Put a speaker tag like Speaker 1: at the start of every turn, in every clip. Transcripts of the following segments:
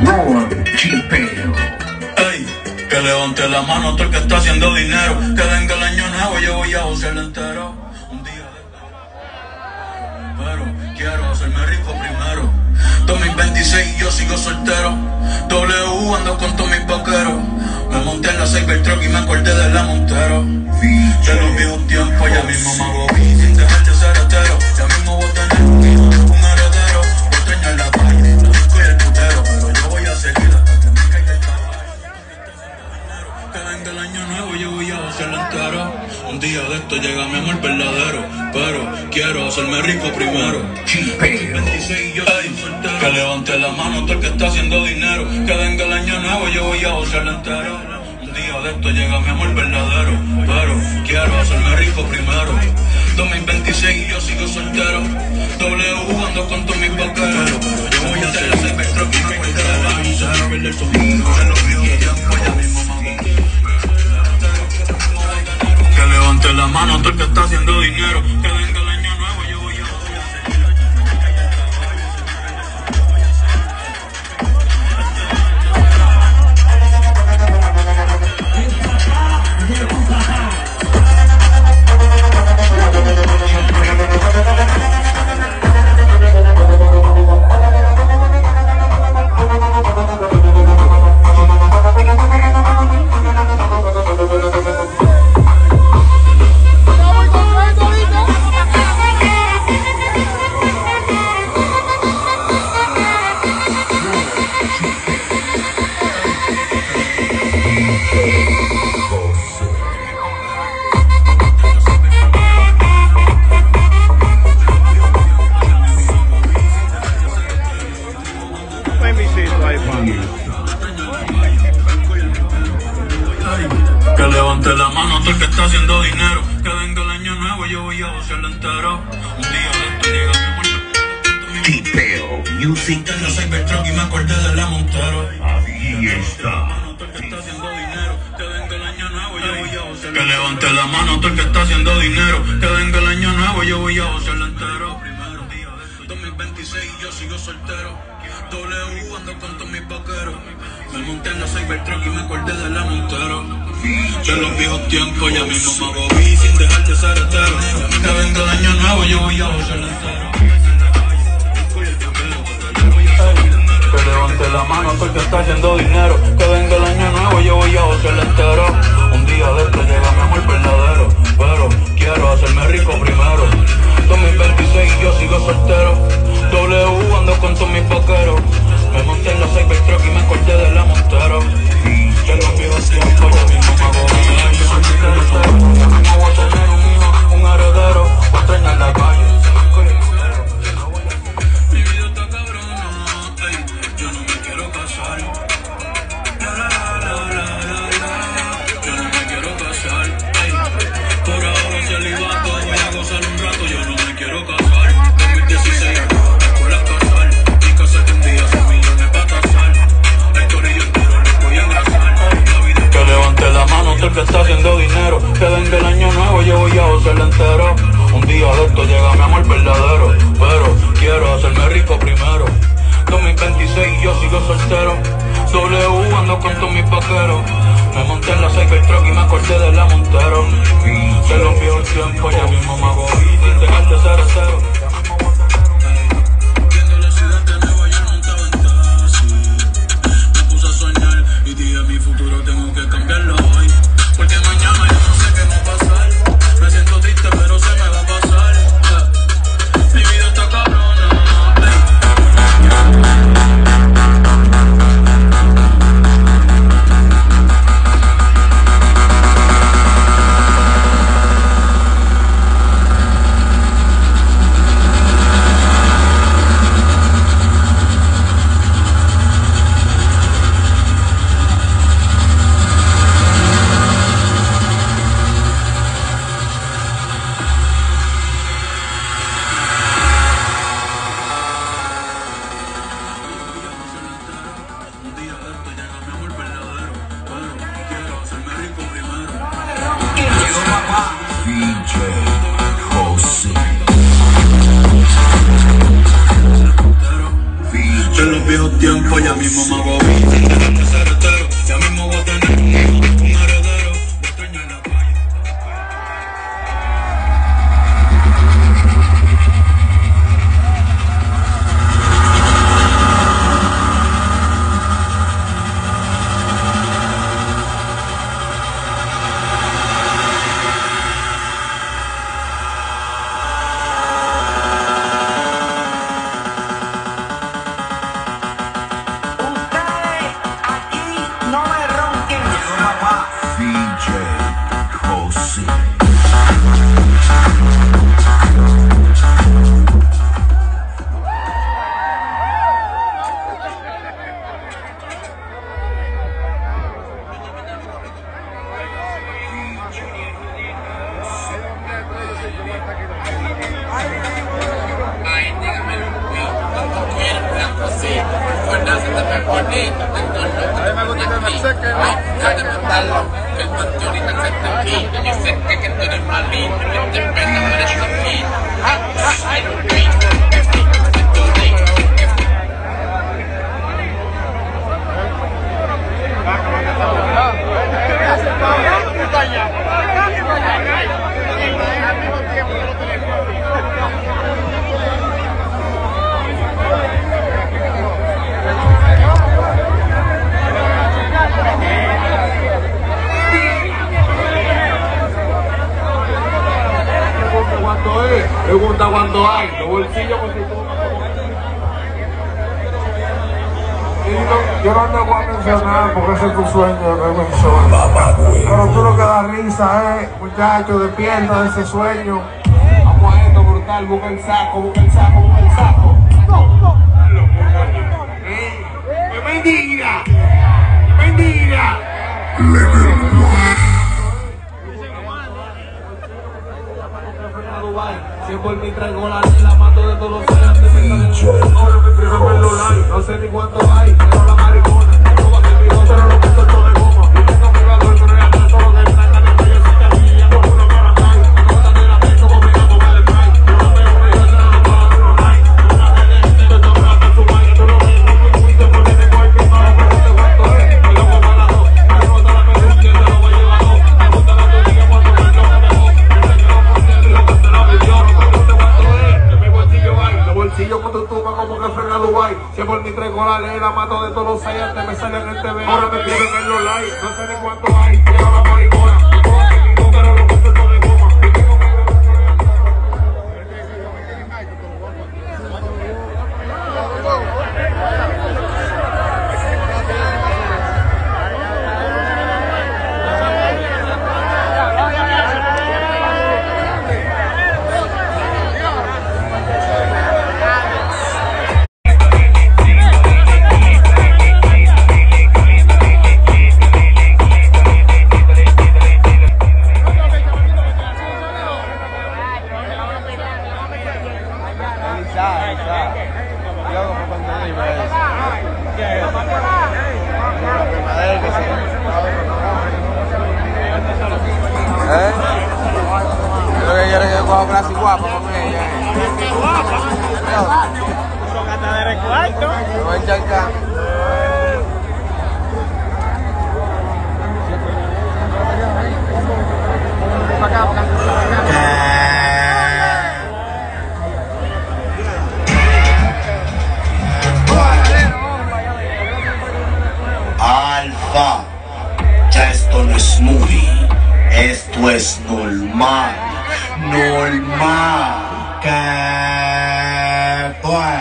Speaker 1: Ey, que levante la mano todo el que está haciendo dinero. Que venga el año nuevo, yo voy a josearlo entero. Un día pero quiero hacerme rico primero. 2026 yo sigo soltero. W ando con todos mis vaqueros. Me monté en la Cybertruck y me acordé de la Montero. De los viejos tiempos ya mismo me hago sin dejar de ser hetero. Ya mismo voy a tener un heredero. Voy a extrañar la calle, la disco y el putero. Pero yo voy a seguir hasta que me caiga el caballo. Que venga el año nuevo, yo voy a hacerlo entero. Un día de esto llega mi amor verdadero. Pero quiero hacerme rico primero. 26 yo soy soltero. Que levante la mano todo el que está haciendo dinero. Que venga el año nuevo, yo voy a hacerlo entero. Un día de esto llega mi amor verdadero. Pero quiero hacerme rico primero. 2026 yo sigo soltero. W ando con todos mis vaqueros. Yo voy a hacer la Cybertruck y me cuente de la Montero. Perder su mundo en los viejos tiempos ya mismo mamá. Que levante la mano todo el que está haciendo dinero. Que venga el año nuevo, yo voy a que levante la mano todo el que está haciendo dinero. Que venga el año nuevo, yo voy a hacerlo entero. Un día de esto llega mi amor.
Speaker 2: Tipeo Music.
Speaker 1: En la Cybertruck y me acordé de la Montero.
Speaker 2: Ahí está.
Speaker 1: Que venga el año nuevo, yo voy a hacerlo. Que levante la mano todo el que está haciendo dinero. Que venga el año nuevo, yo voy a hacerlo entero. 2026 yo sigo soltero. W ando con todos mis vaqueros. Me monté en la Cybertruck y me acordé de la Montero. De los viejos tiempos ya mismo me hago sin dejar de ser hetero. Que venga el año nuevo, yo voy a hacerlo entero. Que levante la mano todo el que está haciendo dinero. Que venga el año nuevo, yo voy a hacerlo entero. Un día de esto llega mi amor verdadero. Pero quiero hacerme rico primero. 2026 yo sigo soltero. W ando con todos mis vaqueros. Me monté en la Cybertruck y me acordé de la Montero. Que los viejos tiempos ya mismo me hago ya mismo voy a tener un hijo, un heredero. Voy a extrañar la calle. Mi vida está cabrona, ey. Yo no me quiero casar. Yo no me quiero casar, ey. Por ahora celibato, voy a gozar un rato. Yo no me quiero casar. 2016, escuela casar. Mi casa que un día son millones para tasar. El corillo entero le voy a engrasar. Que levante la mano todo el que está haciendo dinero. Que venga el año nuevo, yo voy a hacerlo entero. Un día de esto llega mi amor verdadero. Pero quiero hacerme rico primero. 2026 yo sigo soltero. W ando con todos mis vaqueros. Me monté en la Cybertruck y me acordé de la Montero. De los viejos tiempos ya mismo me hago sin dejar de ser hetero. Viendo la ciudad de Nueva York montado en taxi. Me puse a soñar y dije mi futuro tengo que cambiarlo hoy. Porque mañana yo no sé qué va a pasar. Me siento triste pero se me va a pasar. Mi vida está cabrona. viejos tiempo, ya mismo me hago bien. Déjame ser hetero, ya mismo voy a tener un heredero. Voy a extrañar la calle.
Speaker 3: Pregunta cuánto hay, los bolsillos porque tú... Yo no te voy a mencionar porque ese es tu sueño, no es mencionar. Pero tú lo que da risa es, muchacho, despierta de ese sueño. Vamos a esto brutal, busca el saco, busca el saco, busca el saco. ¡Qué mentira! ¡Qué mentira! Si por mí traigo la mato de todos los días. Ahora me escribe verlo live, no sé ni cuánto hay, pero la maricona, no va a ser mi dos, pero lo que suelto de goma. Y tengo mi valor, pero ya todo lo que traiga de cuello se te ríe, por una para acá. No vas a tener la pena, como me llamo, vale spray. Yo no veo que yo se lo pago, no hay. Una vez de este, yo te voy a hacer su baile, tú lo ves como un juicio, porque tengo el que para, pero te cuento es. Me lo pongo a la dos, me lo boto a la peluca, te lo voy a llevar dos. Me gusta la tuya cuando me lo dejó. Yo te quiero por dentro, yo te la visión. Bolsillo con tu tuba como que frena Dubai. Si por mi traigo la ley, la mato de todos los seis, antes me sale en el TV. Ahora me escriben en los likes, no sé ni cuánto hay. Lleva la maricona, pero lo que suelto de goma.
Speaker 4: Lo que quiero es que coja frase guapa con ella.
Speaker 5: Son gata de cuarto.
Speaker 4: Me voy a encharcar.
Speaker 2: Alfa, ya esto no es movie, esto es normal, normal. ¿Qué fue?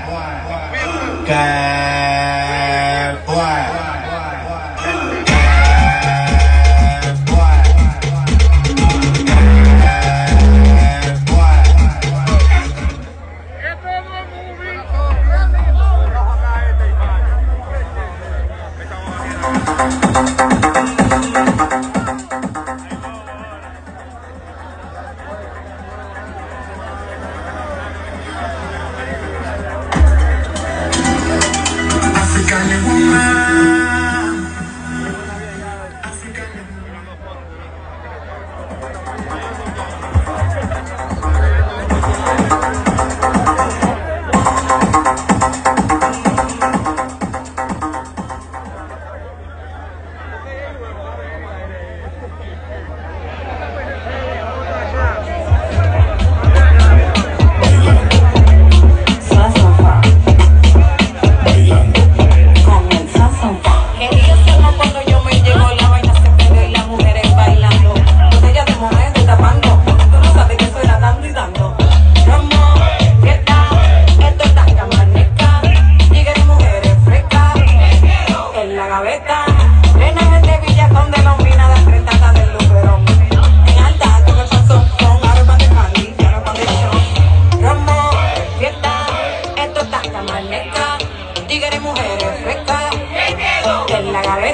Speaker 2: ¿Qué fue?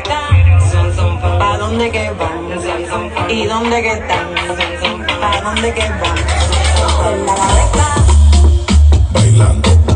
Speaker 6: ¿Pa' dónde que van? ¿Y dónde que están? ¿Pa' dónde que van? En la cabeza.
Speaker 7: Bailando.